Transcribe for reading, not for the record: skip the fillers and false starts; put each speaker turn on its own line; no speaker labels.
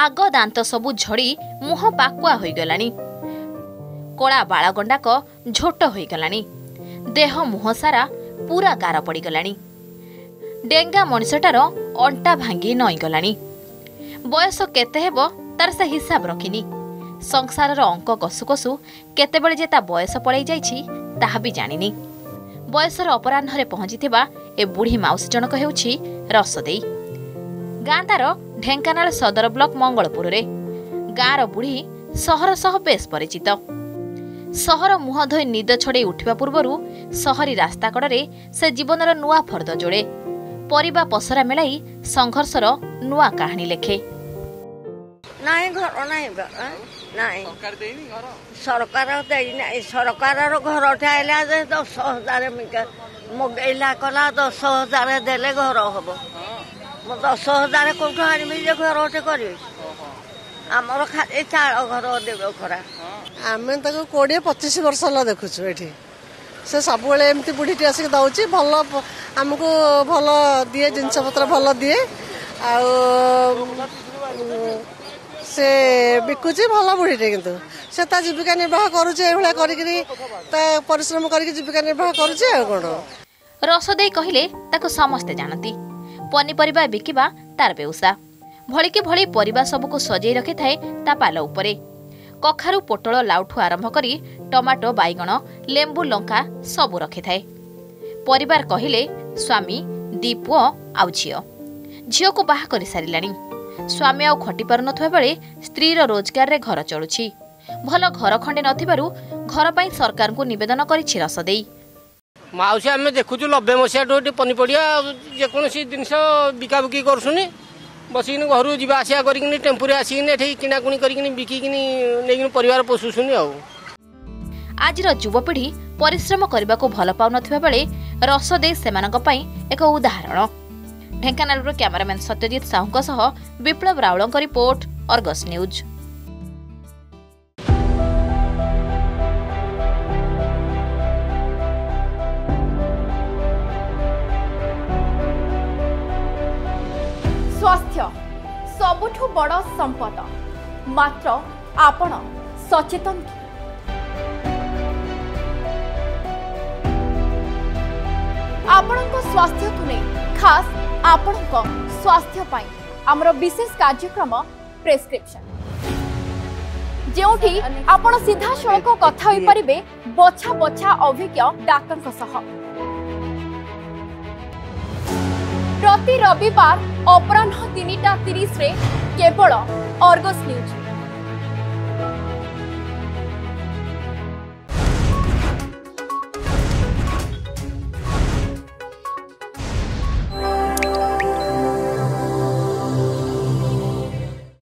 आग दांत सबु झड़ी मुह पाकुआ हो गलानी। कला बाळगंडाक झोट हो गलानी। देह मुह सारा पूरा गार पड़ी गलानी। डेंगा मनिषटार अंटा भांगी नई गलानी। बयस केते हेबो तार से हिसाब रखिनी। संसारर अंक कसु कसु केतेबेले जे ता बयस पड़ै जाइछि ताहा भी जानिनी। बयसर अपराह्न पहुंचीथिबा ए बुढ़ी माउसी जनक हेउछि रसदेई। गाँ तार ढेंकानाल सदर ब्लॉक मंगलपुर रे। गाँर बुढ़ी सहर सह बेस परिचित। सहर मुह धोई निद छड़े उठिबा पूर्वरु सहरी रास्ता कड़े से जीवनर नुआ फर्द जोड़े। परिबा पसरा मेलाई संघर्षर नुआ कहानी लेखे।
नाई घर नाई नाई सरकार सरकार घर ठाइला 10,000 मगैला कला 10,000 देले घर हम 10,000 कौट आनबी घर कर आमर खाली चाल घर देव खरा
आम 20-25 वर्ष है देखुचु ये से सब एमती बुढ़ी आसिक दौर भल आमको भल दिए जिनस पत्र भल दिए से बिकुची भल बुढ़ीटे किंतु से जीविका निर्वाह करुचे परिश्रम करके जीविका निर्वाह करुचे कौन।
रसदेई कहले ताको समस्ते जानती। पनीपरिबा बिकिबा तार बेउसा भलिकी भली परिबा सबको सजेई रखि थाए ता पाल उपरे। कखारु पोटल लाउठू आरंभ करी टमाटो बाइगण लेंबू लंका सबु रखि थाए। परिवार कहले स्वामी दी पुओ आउ झियो को बाहा करि सारिलानी। स्वामी आउ खटी पारु नथुवा बेले स्त्रीर रोजगार रे घर चलुछि। भल घर खंडे नथिबारु घर पई सरकार को निवेदन करिछि रसदेई।
माउसी आम देखुचु 90 मसीहा पनीपरिया जेकोसी जिनस बिकाबुकी करसुनी बसिक घर जा आसा कर टेम्पुरे आसिक किणाकुणी कर बिकिन परिवार पोषुनी।
आज युवपीढ़ी परिश्रम करने को भल पाउनथिबा बेले रसदेई सेमानक पई एक उदाहरण। ढेंकानाल कैमरामैन सत्यजित साहू सह Biplab Raul report Argus news.
स्वास्थ्य सबुठु बड़ संपद मात्र आपण सचेतन। आपणक स्वास्थ्य को नहीं खास आपणक स्वास्थ्य पाई आमर विशेष कार्यक्रम प्रेस्क्रिप्शन जेउठी आपण सीधा सड़क कथा होई परिबे बछा बछा अभिज्ञ डाक्टर सह। प्रति रविवार अपराह्न 3:30 रे केवल अर्गस न्यूज।